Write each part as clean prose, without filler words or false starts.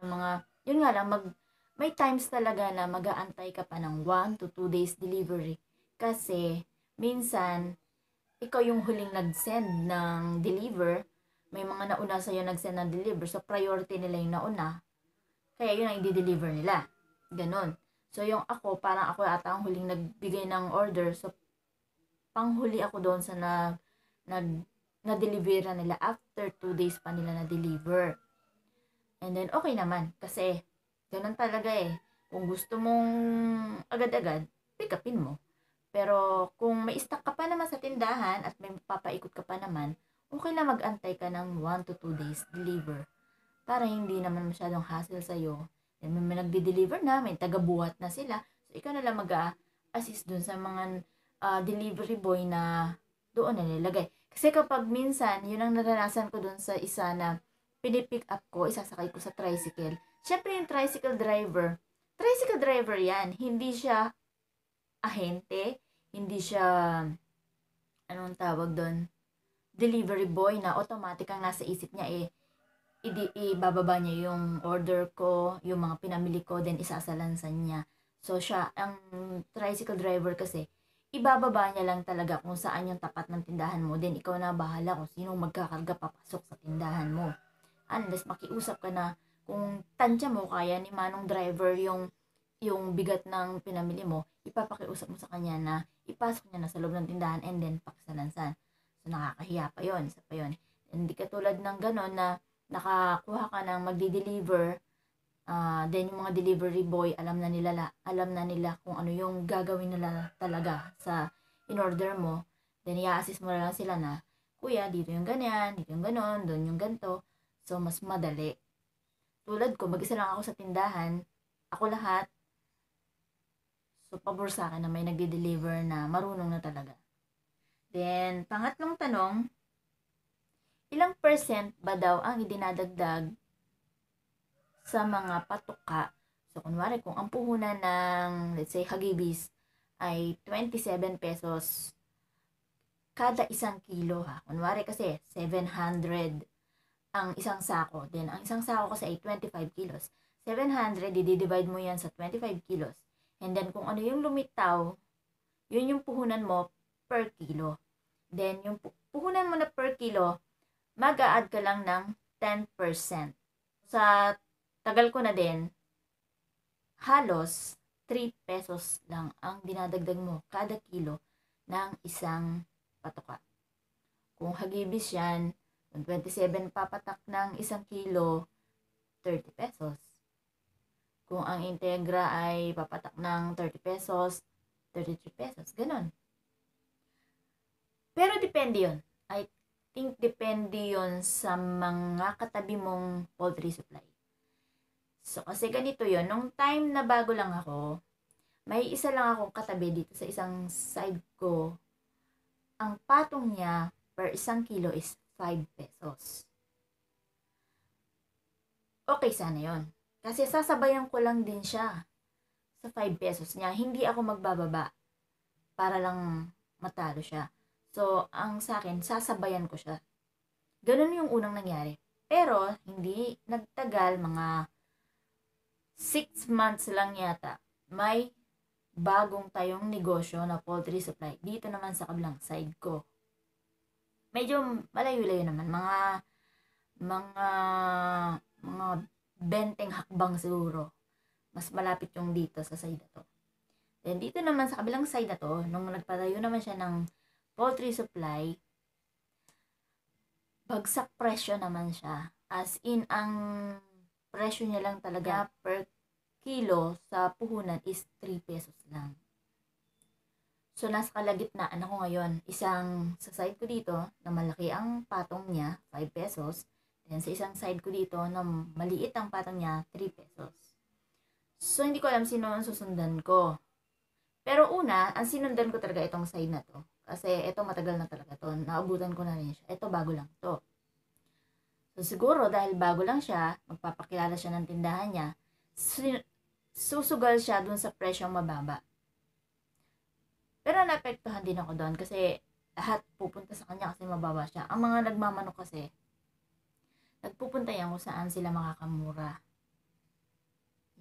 mga, yun nga lang, may times talaga na mag-aantay ka pa ng 1 to 2 days delivery. Kasi, minsan, ikaw yung huling nag-send ng deliver, may mga nauna sa'yo nag-send ng deliver, so priority nila yung nauna, kaya yun ang i-deliver nila. Ganon. So, yung ako, parang ako ata ang huling nagbigay ng order, so, panghuli ako doon sa na-deliver nila after 2 days pa nila na-deliver. And then, okay naman. Kasi, ganun talaga eh. Kung gusto mong agad-agad, pick upin mo. Pero, kung may stock ka pa naman sa tindahan at may papaikot ka pa naman, okay na mag-antay ka ng 1 to 2 days deliver. Para hindi naman masyadong hassle sa'yo. Then, may nagde-deliver na, may taga-buhat na sila. So, ikaw na lang mag-assist dun sa mga delivery boy na doon na nilagay. Kasi kapag minsan, yun ang naranasan ko dun sa isa na pinipick up ko, isasakay ko sa tricycle. Siyempre yung tricycle driver yan, hindi siya ahente, hindi siya, anong tawag doon, delivery boy na automatic ang nasa isip niya eh, ibababa niya yung order ko, yung mga pinamili ko, then isasalansan niya. So, siya, ang tricycle driver kasi, ibababa niya lang talaga kung saan yung tapat ng tindahan mo, then ikaw na bahala kung sinong magkakarga papasok sa tindahan mo. Unless makiusap ka na, kung tansya mo, kaya ni manong driver yung bigat ng pinamili mo, ipapakiusap mo sa kanya na ipasok niya na sa loob ng tindahan and then pakisalansan. So, nakakahiya pa yun, isa pa yun. Hindi katulad ng ganon na nakakuha ka ng magdi-deliver, then yung mga delivery boy, alam na nila kung ano yung gagawin nila talaga sa in-order mo. Then, i-assist mo na lang sila na, kuya, dito yung ganyan, dito yung ganon, doon yung ganto. So, mas madali. Tulad ko, mag-isa lang ako sa tindahan, ako lahat. So, pabor sa akin na may nagde-deliver na marunong na talaga. Then, pangatlong tanong, ilang percent ba daw ang idinadagdag sa mga patuka? So, kunwari, kung ang puhunan ng, let's say, Hagibis ay 27 pesos kada isang kilo ha. Kunwari kasi, 700 ang isang sako. Then, ang isang sako kasi ay 25 kilos. 700, i-divide mo yan sa 25 kilos. And then, kung ano yung lumitaw, yun yung puhunan mo per kilo. Then, yung puhunan mo na per kilo, mag-a-add ka lang ng 10%. Sa tagal ko na din, halos 3 pesos lang ang dinadagdag mo kada kilo ng isang patuka. Kung Hagibis yan, kung 27 papatak ng isang kilo, 30 pesos. Kung ang Integra ay papatak ng 30 pesos, 33 pesos. Ganon. Pero depende yun. I think depende yun sa mga katabi mong poultry supply. So, kasi ganito yun. Nung time na bago lang ako, may isa lang akong katabi dito sa isang side ko. Ang patong niya per isang kilo is 5 pesos. Okay sana yun. Kasi sasabayan ko lang din siya sa 5 pesos niya. Hindi ako magbababa para lang matalo siya. So, ang sa akin, sasabayan ko siya. Ganun yung unang nangyari. Pero, hindi nagtagal, mga 6 months lang yata, may bagong tayong negosyo na poultry supply. Dito naman sa kabilang side ko. Medyo malayo-layo naman. Mga 20 hakbang siguro. Mas malapit yung dito sa side na to. Then, dito naman sa kabilang side na to, nung nagpatayo naman siya ng poultry supply, bagsak presyo naman siya. As in, ang presyo niya lang talaga per kilo sa puhunan is 3 pesos lang. So, nasa kalagitnaan ako ngayon. Isang sa side ko dito, na malaki ang patong niya, 5 pesos. Then, sa isang side ko dito, na maliit ang patong niya, 3 pesos. So, hindi ko alam sino ang susundan ko. Pero una, ang sinundan ko talaga itong side na to. Kasi ito matagal na talaga to. Naabutan ko na rin siya. Ito bago lang to. So, siguro dahil bago lang siya, magpapakilala siya ng tindahan niya, susugal siya dun sa presyong mababa. Pero naapektuhan din ako doon kasi lahat pupunta sa kanya kasi mababa siya. Ang mga nagmamanok kasi, nagpupunta yan kung saan sila makakamura.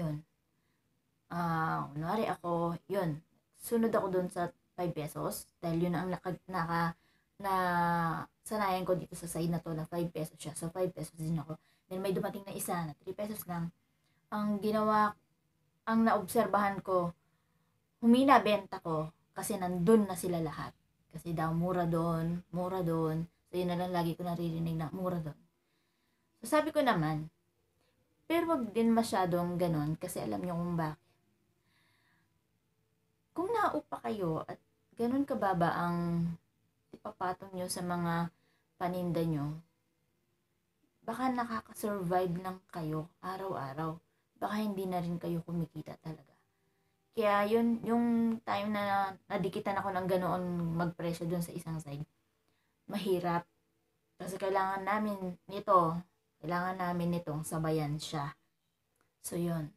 Yun. Kunwari ako, yun. Sunod ako dun sa 5 pesos. Dahil yun ang na sanayan ko dito sa side na to na 5 pesos siya. So, 5 pesos din ako. Then, may dumating na isa na 3 pesos lang. Ang naobserbahan ko, humina benta ko kasi nandun na sila lahat. Kasi daw, mura doon, mura doon. So, yun na lang lagi ko naririnig na mura doon. So, sabi ko naman, pero wag din masyadong ganon kasi alam nyo kung bakit. Kung naupa kayo at ganun kababa ang ipapatong nyo sa mga paninda nyo, baka nakaka-survive lang kayo araw-araw. Baka hindi na rin kayo kumikita talaga. Kaya yun, yung time na nadikitan ako ng ganoon magpresyo dun sa isang side, mahirap. Kasi kailangan namin nitong sabayan siya. So, yun.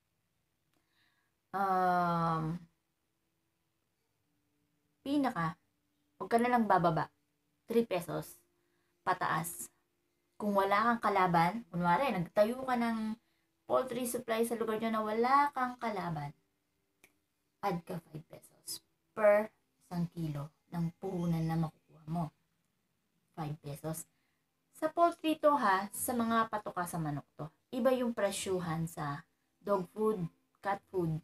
Huwag ka na lang bababa. 3 pesos. Pataas. Kung wala kang kalaban, kunwari, nagtayo ka ng poultry supply sa lugar nyo na wala kang kalaban, add ka 5 pesos per 1 kilo ng puhunan na makukuha mo. 5 pesos. Sa poultry to ha, sa mga patoka sa manok to. Iba yung presyuhan sa dog food, cat food.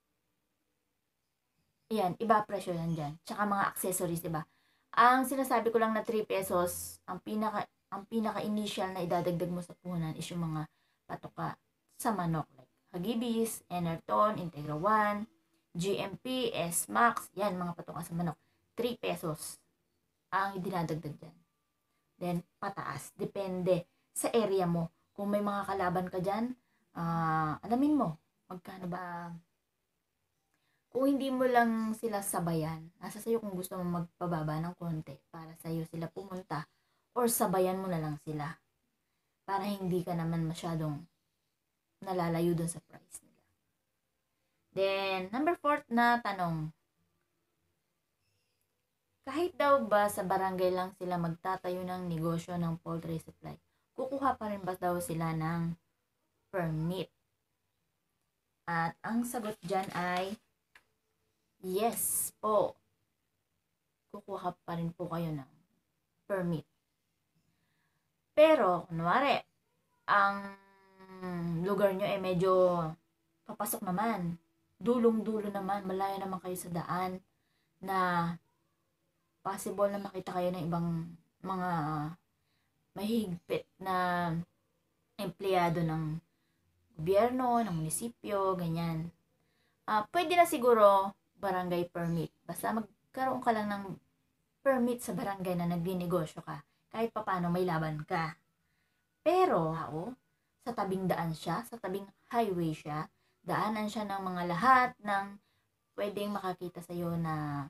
Ayan, iba presyo yan dyan. Tsaka mga accessories, diba? Ang sinasabi ko lang na 3 pesos, ang pinaka-initial na idadagdag mo sa puhunan is yung mga patoka sa manok. Like Hagibis, Enerton, Integra 1, GMP, S-Max, yan, mga patoka sa manok. 3 pesos ang idinadagdag dyan. Then, pataas. Depende sa area mo. Kung may mga kalaban ka dyan, alamin mo, magkano ba. Kung hindi mo lang sila sabayan, nasa sayo kung gusto mo magpababa ng konti para sa'yo sila pumunta or sabayan mo na lang sila para hindi ka naman masyadong nalalayo dun sa price nila. Then, number 4 na tanong. Kahit daw ba sa barangay lang sila magtatayo ng negosyo ng poultry supply, kukuha pa rin ba daw sila ng permit? At ang sagot dyan ay yes po. Kukuha pa rin po kayo ng permit. Pero, kunwari, ang lugar nyo medyo papasok naman. Dulong-dulo naman. Malayo naman kayo sa daan na possible na makita kayo ng ibang mga mahigpit na empleyado ng gobyerno, ng munisipyo, ganyan. Pwede na siguro barangay permit. Basta magkaroon ka lang ng permit sa barangay na nagdinegosyo ka. Kahit papano may laban ka. Pero, sa tabing daan siya, sa tabing highway siya, daanan siya ng mga lahat ng pwedeng makakita sa'yo na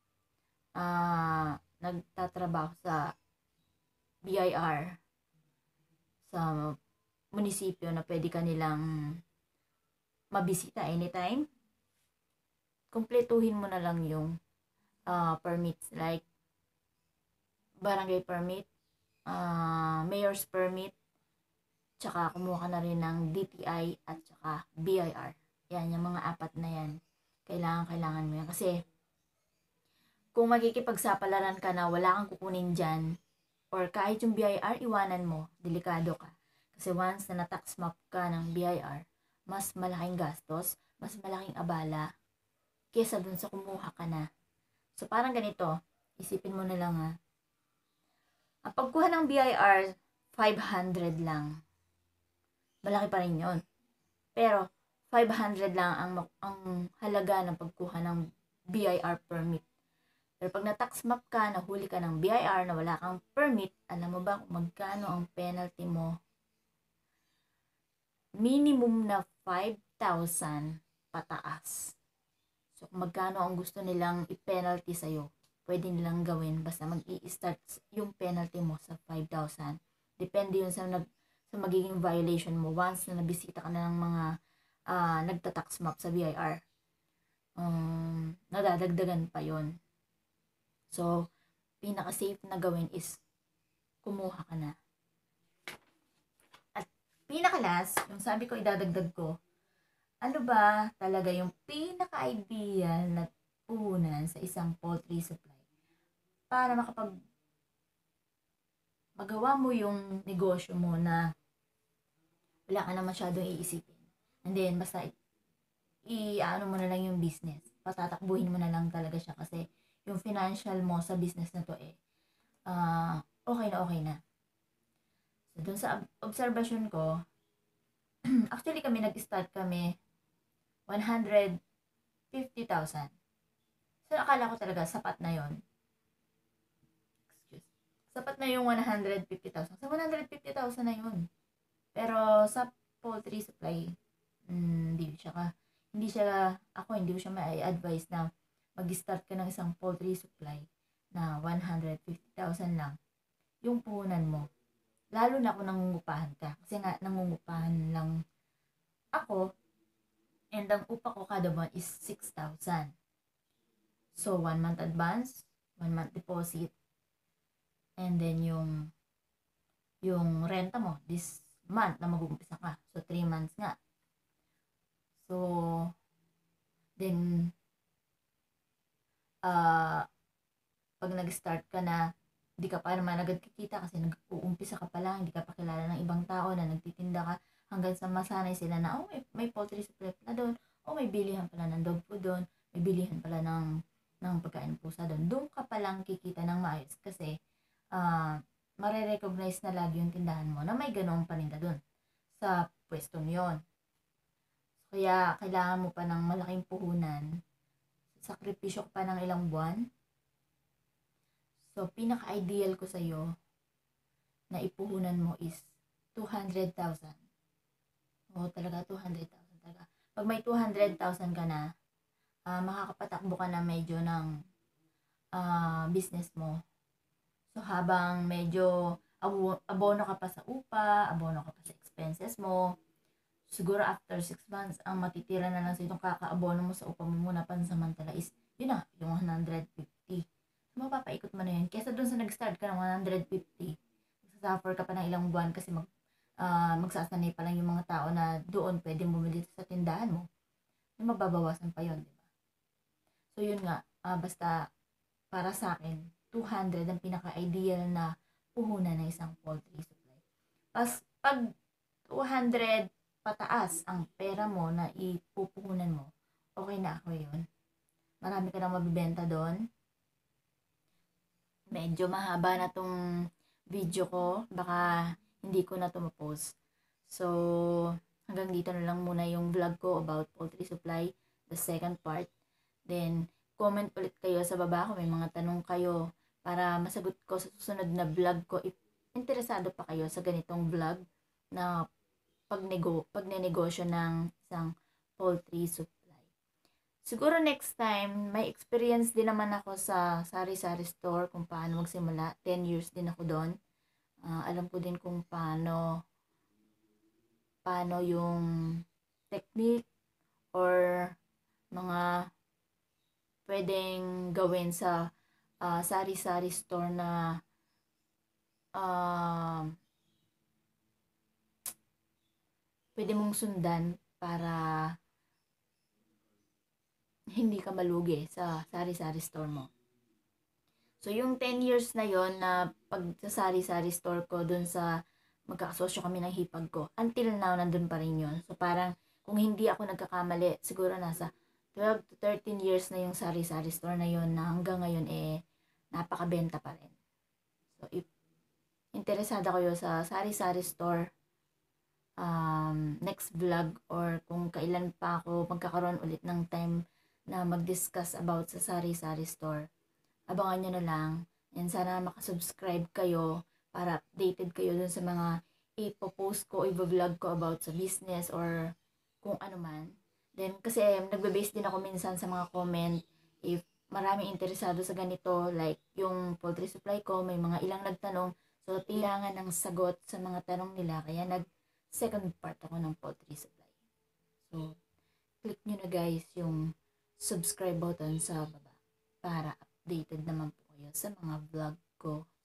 nagtatrabaho sa BIR, sa munisipyo na pwede ka nilang mabisita anytime. Kumpletuhin mo na lang yung permits like barangay permit, mayor's permit, tsaka kumuha ka na rin ng DTI at tsaka BIR. Yan, yung mga 4 na yan. Kailangan mo yan. Kasi, kung makikipagsapalaran ka na wala kang kukunin dyan, or kahit yung BIR, iwanan mo, delikado ka. Kasi once na na-tax map ka ng BIR, mas malaking gastos, mas malaking abala, kesa dun sa kumuha ka na. So, parang ganito, isipin mo na lang ang pagkuha ng BIR, 500 lang. Malaki pa rin yun. Pero, 500 lang ang halaga ng pagkuha ng BIR permit. Pero pag na-tax map ka, nahuli ka ng BIR na wala kang permit, alam mo ba kung magkano ang penalty mo? Minimum na 5,000 pataas. So, kung magkano ang gusto nilang i-penalty sa'yo, pwede nilang gawin basta mag-i-start yung penalty mo sa 5,000. Depende yun sa magiging violation mo once na nabisita ka na ng mga nagta-tax map sa BIR. Nadadagdagan pa yon. So, pinaka-safe na gawin is kumuha ka na. At pinaka-last, yung sabi ko idadagdag ko, Ano ba talaga yung pinaka-ideal na puhunan sa isang poultry supply para magawa mo yung negosyo mo na wala ka na masyadong iisipin. And then, basta i-ano mo na lang yung business. Patatakbuhin mo na lang talaga siya kasi yung financial mo sa business na to okay na okay na. So, dun sa observation ko, actually nag-start kami 150,000. So, akala ko talaga sapat na yon. Excuse. Sapat na yung 150,000. Sa 150,000 na yun. Pero sa poultry supply, hindi ko siya mai-advise na mag-start ka ng isang poultry supply na 150,000 lang yung puhunan mo. Lalo na kung nangungupahan ka. Kasi nga, nangungupahan lang ako, and ang upa ko kada buwan is 6,000. So, 1 month advance, 1 month deposit, and then yung renta mo this month na mag-uumpisa ka. So, 3 months nga. So, then, pag nag-start ka na, hindi ka pa naman agad kikita kasi nag-uumpisa ka pa lang, hindi ka pa kilala ng ibang tao na nagtitinda ka hanggang sa masanay sila na, may poultry supply pala doon, may bilihan pala ng dog food doon, may bilihan pala ng pagkain pusa doon. Doon ka pa lang kikita ng maayos kasi mare-recognize na lagi yung tindahan mo na may ganong paninda doon sa pwestong yon. Kaya kailangan mo pa ng malaking puhunan, sakripisyo ka pa ng ilang buwan. So, pinaka-ideal ko sa'yo na ipuhunan mo is 200,000. Oo, talaga 200,000 talaga. Pag may 200,000 ka na, makakapatakbo ka na medyo ng business mo. So, habang medyo abono ka pa sa upa, abono ka pa sa expenses mo, siguro after 6 months, ang matitira na lang sa itong kakaabono mo sa upa mo muna pansamantala is, yun na, yung 150. So, mapapaikot mo na yun. Kesa doon sa nag-start ka ng 150, magsasuffer ka pa ng ilang buwan kasi magsasanay pa lang yung mga tao na doon pwede bumili sa tindahan mo. Mababawasan pa yun, di ba? So, yun nga, basta para sa akin, 200 ang pinaka-ideal na puhunan ng isang poultry supply. Pag 200 pataas ang pera mo na ipupuhunan mo, okay na ako yun. Marami ka na mabibenta doon. Medyo mahaba na tong video ko. Baka hindi ko na ito ma-post. So, hanggang dito na lang muna yung vlog ko about poultry supply, the second part. Then, comment ulit kayo sa baba kung may mga tanong kayo para masagot ko sa susunod na vlog ko. If interesado pa kayo sa ganitong vlog na pagnenegosyo ng isang poultry supply. Siguro next time, may experience din naman ako sa sari-sari store kung paano magsimula. 10 years din ako doon. Alam ko din kung paano yung technique or mga pwedeng gawin sa sari-sari store na pwede mong sundan para hindi ka malugi sa sari-sari store mo. So, yung 10 years na yon na pag sa sari-sari store ko, dun sa magkakasosyo kami ng hipag ko, until now, nandun pa rin yun. So, parang, kung hindi ako nagkakamali, siguro nasa 12 to 13 years na yung sari-sari store na yon na hanggang ngayon, napakabenta pa rin. So, if interesado kayo sa sari-sari store, next vlog or kung kailan pa ako magkakaroon ulit ng time na mag-discuss about sa sari-sari store, abangan nyo na lang, and sana makasubscribe kayo para updated kayo dun sa mga ipopost ko, i-vlog ko about sa business or kung ano man. Then, kasi nagbe-base din ako minsan sa mga comment if maraming interesado sa ganito, like yung poultry supply ko, may mga ilang nagtanong, so kailangan ng sagot sa mga tanong nila, kaya second part ako ng poultry supply. So, click nyo na guys yung subscribe button sa baba para updated naman po kayo sa mga vlog ko